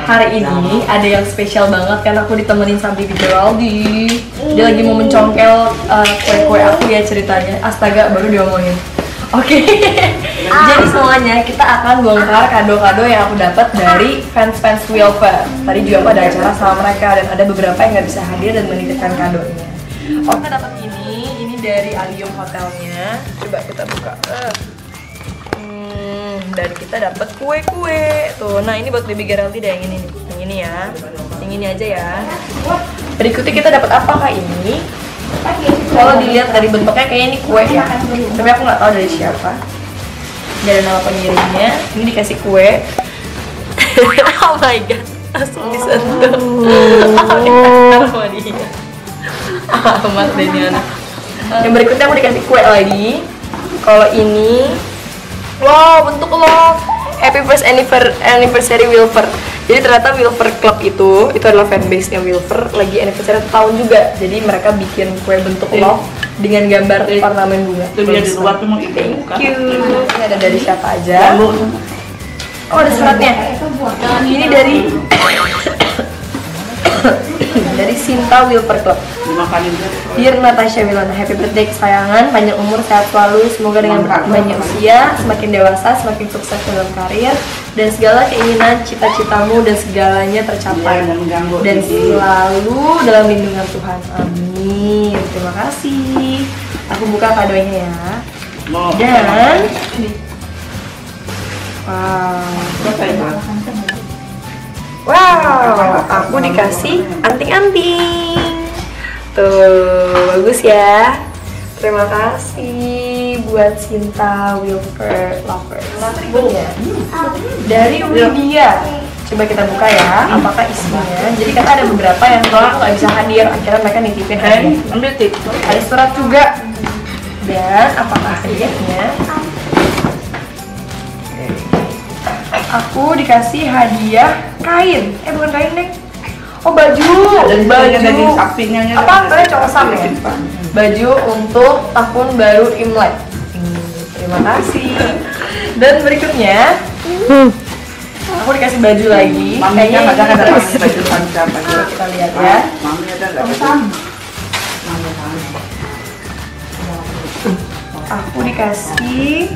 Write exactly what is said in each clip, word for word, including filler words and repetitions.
hari ini ada yang spesial banget kan, aku ditemenin sama Bibi Geraldi. Dia lagi mau mencongkel uh, kue-kue aku ya ceritanya. Astaga, baru diomongin. Oke, okay. Jadi semuanya kita akan bongkar kado-kado yang aku dapat dari fans-fans Wilfer. Tadi juga aku ada acara sama mereka dan ada beberapa yang nggak bisa hadir dan menitipkan kadonya. Oke, kita dapat ini, ini dari Alium Hotelnya. Coba kita buka. Uh. Hmm, dan kita dapat kue-kue tuh. Nah ini buat Baby Geraldi deh, yang ini nih, yang ini ya, yang ini aja ya. Berikutnya kita dapat apa kak ini? Kalau dilihat dari bentuknya kayak ini kue ya, tapi aku nggak tahu dari siapa. Gak ada nama pengirimnya. Ini dikasih kue. Oh my god, langsung disentuh. Oh, dikasih sama dia. Amat deh ini anak. Yang berikutnya aku dikasih kue lagi. Kalau ini, wow, bentuk love. Happy first anniversary Wilfer. Jadi ternyata Wilfer Club itu itu adalah fanbase-nya Wilfer, lagi anniversary tahun juga. Jadi mereka bikin kue bentuk love dengan gambar ornamen bunga. Itu dia di luar tuh mau itu. Thank you. Ini ada dari siapa aja? Oh, ada suratnya. Ini dari dari Sinta Wilfer Club. Dear Natasha Wilona, happy birthday kesayangan, panjang umur, sehat selalu, semoga dengan bertambahnya usia, semakin dewasa, semakin sukses dalam karir, dan segala keinginan, cita-citamu dan segalanya tercapai, dan selalu dalam lindungan Tuhan. Amin. Terima kasih. Aku buka kadonya ya. Dan wow. Wow, aku dikasih anting-anting. Tuh, bagus ya. Terima kasih buat Sinta Wilfer Lovers. Bunga dari Widya. Coba kita buka ya, apakah isinya. Jadi kan ada beberapa yang tolak nggak bisa hadir, akhirnya mereka nitipin. Hey, ambil tip. Ada surat juga. Dan apakah hadiahnya? Aku dikasih hadiah kain. Eh bukan kain deh. Oh baju. Baju. Apa namanya congsan ya? Baju untuk tahun baru Imlek. Hmm, terima kasih. Dan berikutnya, aku dikasih baju lagi. Kayaknya ada ada baju siapa? Kita lihat ya. Aku dikasih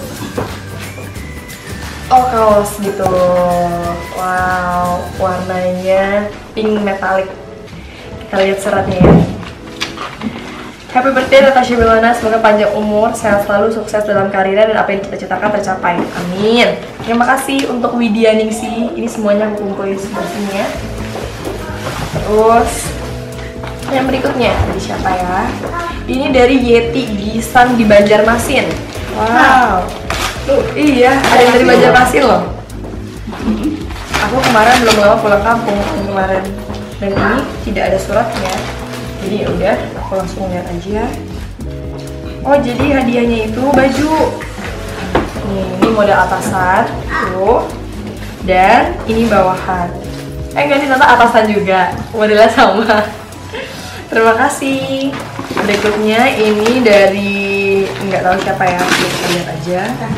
oh kaos gitu. Wow, warnanya pink metalik. Kita lihat suratnya ya. Happy birthday Natasha Wilona, semoga panjang umur, sehat selalu, sukses dalam karirnya dan apa yang cita-citakan tercapai. Amin. Terima kasih untuk Widya Ningsi. Ini semuanya aku kumpulin sebelah sini ya. Terus yang berikutnya dari siapa ya? Ini dari Yeti Gisan di Banjarmasin. Wow. Tuh, iya, ada yang dari Banjarmasin loh. Aku kemarin belum lama pulang kampung kemarin, dan ini tidak ada suratnya. Jadi ya udah, aku langsung lihat aja. Oh, jadi hadiahnya itu baju. Nih, ini model atasan, tuh, dan ini bawahan. Eh enggak, ini ternyata atasan juga, modelnya sama. Terima kasih. Berikutnya ini dari nggak tahu siapa ya, kita lihat aja.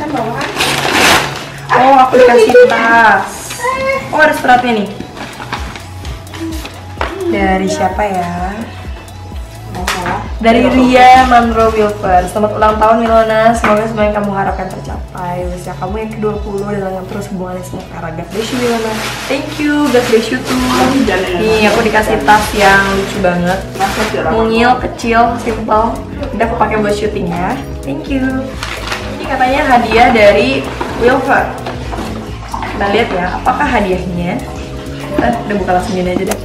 Oh, aku dikasih tas. Oh, ada suratnya nih. Dari siapa ya? Dari Ria Manro Wilfer. Selamat ulang tahun Wilona, semoga semua yang kamu harapkan tercapai. Usia kamu yang ke dua puluh dan langgeng terus hubungannya sama Kara. God bless you Wilona. Thank you, God bless you too. Nih aku dikasih tas yang lucu banget, mungil, kecil, simple. Udah aku pakai buat syuting ya. Thank you. Ini katanya hadiah dari Wilfer. Kita lihat ya, apakah hadiahnya? Eh, udah buka langsung gini aja deh.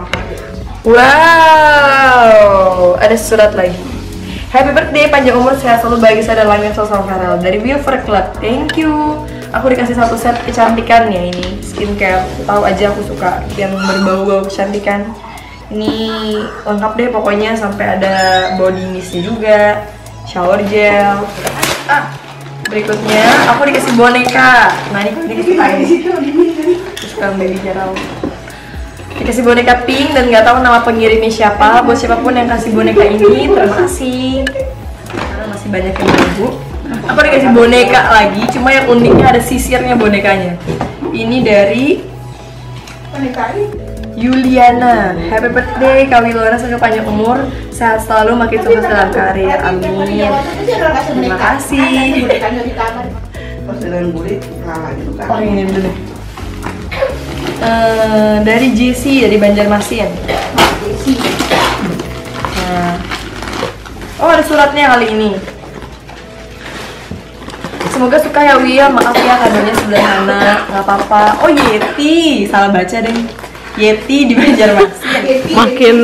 Wow, ada surat lagi. Happy birthday, panjang umur, sehat selalu, bahagia dan langit selalu sama Farel dari Wilfer Club. Thank you. Aku dikasih satu set kecantikannya ini, skincare. Tahu aja aku suka yang berbau-bau kecantikan. Ini lengkap deh pokoknya, sampai ada body mistnya juga, shower gel. Ah, berikutnya aku dikasih boneka. Nah ini aku dikasih kain. Suka Baby Geraldi. Dikasih boneka pink dan nggak tahu nama pengirimnya siapa. Buat siapapun yang kasih boneka ini, terima kasih. Karena masih banyak yang nunggu. Aku dikasih boneka lagi, cuma yang uniknya ada sisirnya bonekanya. Ini dari Yuliana, happy birthday Kak Wilona, semoga panjang umur, sehat selalu, makin sukses dalam karir, amin. Terima kasih. Oh ini dulu deh. Uh, dari Jessie dari Banjarmasin. Nah. Oh ada suratnya kali ini. Semoga suka ya Wia, maaf ya kadonya sederhana, nggak apa-apa. Oh Yeti, salah baca deh. Yeti di Banjarmasin. Makin.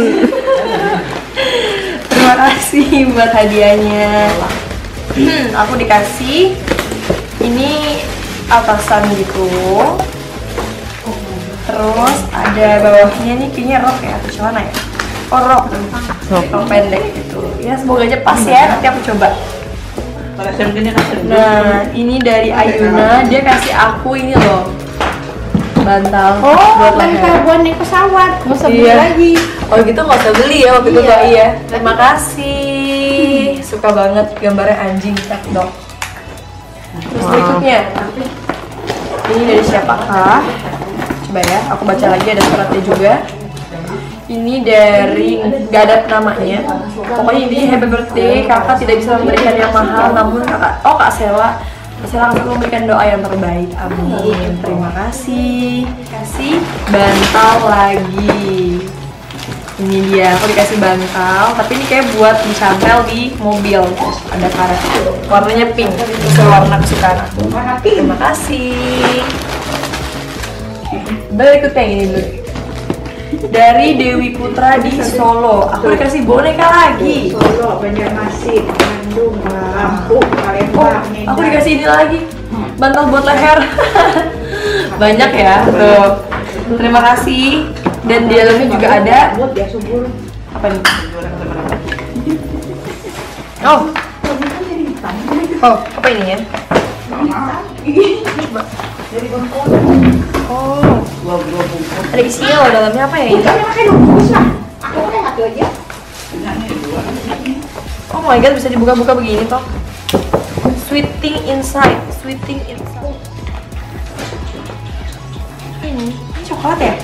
Terima kasih buat hadiahnya. Hmm, aku dikasih ini atasan gitu. Terus ada bawahnya nih kayaknya rok ya atau celana ya? Oh rok, rok, rok pendek gitu. Ya semoga aja pas ya. Nanti aku coba. Nah ini dari Ayuna, dia kasih aku ini loh bantal. Oh, bantal buat naik pesawat. Nggak usah beli lagi. Oh gitu nggak usah beli ya waktu itu Kak Iya. Terima kasih. Suka banget gambarnya anjing cat dog. Terus berikutnya ini dari siapakah? Coba ya, aku baca lagi ada suratnya juga. Ini dari nggak ada namanya. Pokoknya ini happy birthday. Kakak tidak bisa memberikan yang mahal, namun kakak, oh kak Sela, kak Sela aku memberikan doa yang terbaik. Amin. Terima kasih. Kasih bantal lagi. Ini dia, aku dikasih bantal, tapi ini kayak buat dicampel di mobil. Ada karet, warnanya pink, sesuai warna kesukaan aku. Terima kasih. Berikutnya yang ini dulu. Dari Dewi Putra di Solo, aku dikasih boneka lagi. Solo, Banjarmasin, Bandung, Lampung, Palembang. Oh, aku dikasih ini lagi, bantal buat leher. Banyak ya, tuh. Terima kasih. Dan di dalamnya juga ada apa nih? Oh, oh apa ini ya? Oh, ada isinya loh, dalamnya apa ya ini? Oh my god, bisa dibuka-buka begini toh. Sweet thing inside, sweet thing inside. Ini, ini coklat ya?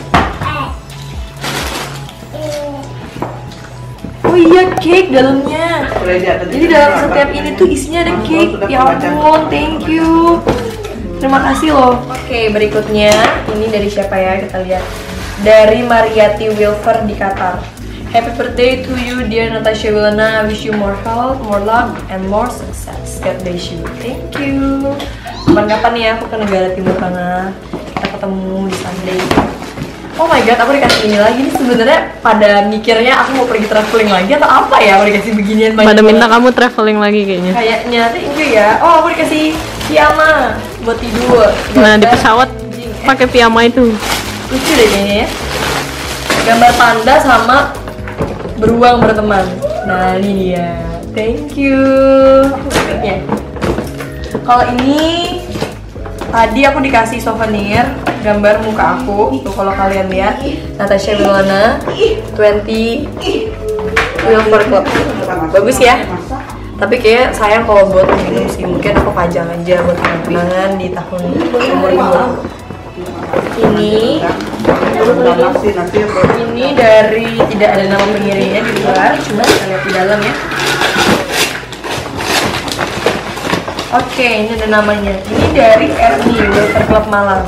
Oh iya, cake dalamnya. Jadi dalam setiap ini tuh isinya ada cake. Ya ampun, thank you. Terima kasih loh. Oke, berikutnya ini dari siapa ya? Kita lihat. Dari Mariati Wilfer di Qatar. Happy birthday to you, dear Natasha Wilona. I wish you more health, more luck, and more success. God bless you. Thank you. Kapan-kapan ya aku ke negara Timur Tengah. Kita ketemu di Sunday. Oh my god, aku dikasih ini lagi. Ini sebenarnya pada mikirnya aku mau pergi traveling lagi atau apa ya? Aku dikasih beginian banyak. Pada minta kamu traveling lagi kayaknya. Kayaknya, thank you ya. Oh, aku dikasih piyama buat tidur. Nah, di pesawat pakai piyama itu. Lucu deh kayaknya ya. Gambar panda sama beruang berteman. Nah, ini dia. Thank you. Ya. Kalau ini tadi aku dikasih souvenir gambar muka aku. Tuh kalau kalian lihat, Natasha Wilona twenty Wilfer Club. Bagus ya. Tapi kayak sayang kalau buat minum sih, mungkin aku pajang aja buat kenangan di tahun umur umur. Ini ini dari tidak ada nama pengirimnya di luar, cuma kita lihat di dalam ya. Oke, ini ada namanya. Ini dari Ernie Wilfer Club Malang.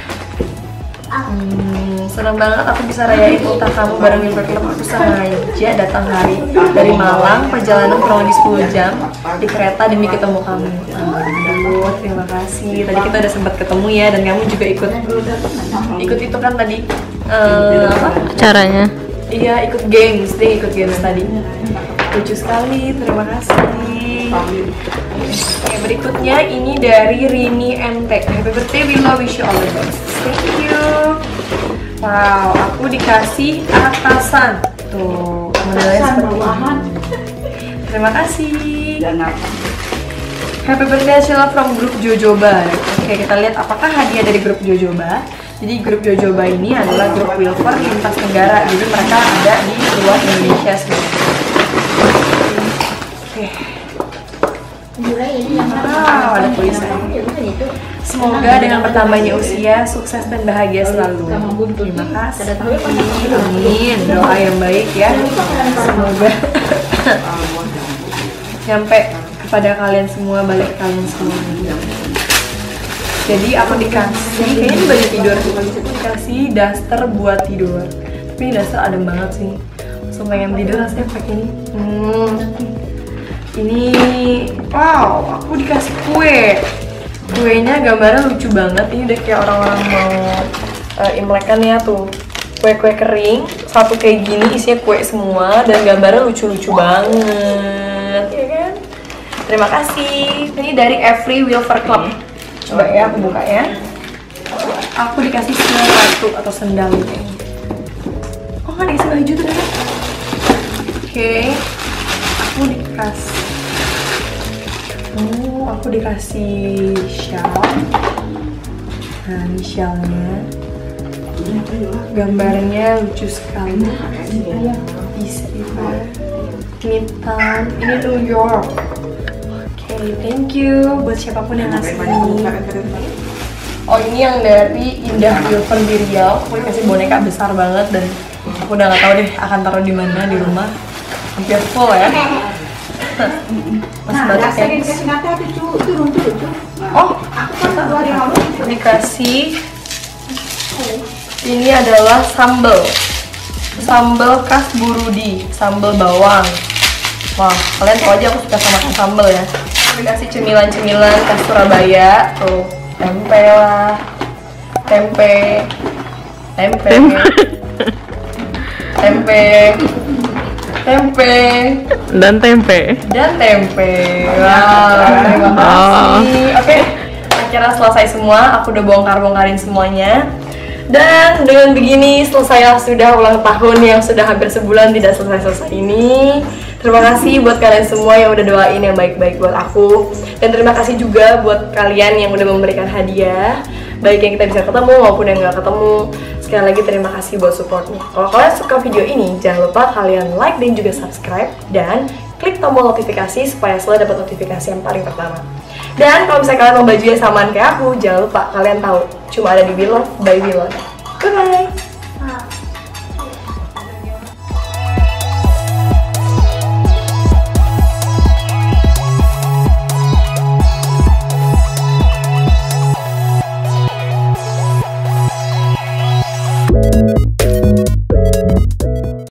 Hmm, senang banget aku bisa rayain ultah kamu bareng Wilfer Club. Aku sengaja datang hari dari Malang, perjalanan kurang lebih sepuluh jam di kereta demi ketemu kamu. Aduh, terima kasih. Tadi kita udah sempat ketemu ya, dan kamu juga ikut ikut itu kan tadi uh, apa? Caranya? Iya, ikut games, deh ikut games tadi. Lucu sekali, terima kasih. Oke, berikutnya ini dari Rini M T. Happy birthday, Willow, wish you all the best. Thank you. Wow, aku dikasih atasan. Tuh, modelnya seperti ini. Terima kasih. Happy birthday Sheila from grup Jojoba. Oke, kita lihat apakah hadiah dari grup Jojoba. Jadi grup Jojoba ini adalah grup Wilfer lintas negara. Jadi mereka ada di luar Indonesia sebenarnya. Oke. Wow, ada tulisan. Semoga dengan bertambahnya usia, sukses dan bahagia selalu. Terima kasih. Amin. Doa yang baik ya. Semoga nyampe kepada kalian semua, balik kalian semua. Jadi aku dikasih, kayaknya ini baju tidur. Aku dikasih daster buat tidur. Tapi ini daster adem banget sih. Langsung pengen tidur rasanya pakai ini. Hmm. Ini, wow, aku dikasih kue. Kuenya gambarnya lucu banget. Ini udah kayak orang-orang mau uh, imlekan ya tuh. Kue-kue kering, satu kayak gini isinya kue semua dan gambarnya lucu-lucu banget, ya kan? Terima kasih. Ini dari Every Wilfer Club. Coba ya, aku buka ya. Aku dikasih sepatu atau sendal ini. Oh, nggak dikasih baju ternyata. Oke, okay. Aku dikasih. Oh, aku dikasih shawl. Nah, ini shawlnya. Gambarnya lucu sekali. Bisa ini tan, ini New York. Oke, thank you buat siapapun yang ngasih ini. Oh, ini yang dari Indah Wilson di Riau. Aku dikasih boneka besar banget dan aku udah nggak tahu deh akan taruh di mana di rumah. Hampir full ya. Mas batiknya. Oh, aku dikasih. Ini adalah sambal. Sambal khas Burudi, sambal bawang. Wah, kalian tahu aja aku suka sama sambal ya. Dikasih cemilan-cemilan khas Surabaya, tuh tempe lah, tempe, tempe, tempe, tempe, dan tempe, dan tempe. Wow, terima kasih. Oke, akhirnya selesai semua. Aku udah bongkar-bongkarin semuanya. Dan dengan begini selesailah sudah ulang tahun yang sudah hampir sebulan tidak selesai-selesai ini. Terima kasih buat kalian semua yang udah doain yang baik-baik buat aku. Dan terima kasih juga buat kalian yang udah memberikan hadiah, baik yang kita bisa ketemu maupun yang nggak ketemu. Sekali lagi terima kasih buat supportnya. Kalau kalian suka video ini, jangan lupa kalian like dan juga subscribe. Dan klik tombol notifikasi supaya selalu dapat notifikasi yang paling pertama. Dan kalau misalnya kalian mau bajunya samaan kayak aku, jangan lupa kalian tahu cuma ada di Beloved by Wilon. Goodbye!